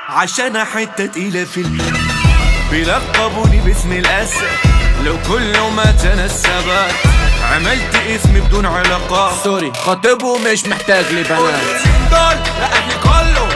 عشان حتة تقيلة في البيت بيلقبوني باسم الأسد. لو كل ما تنسبت عملت اسمي بدون علاقات. سوري خاطبه مش محتاج لبنات. دول لا اهلي كله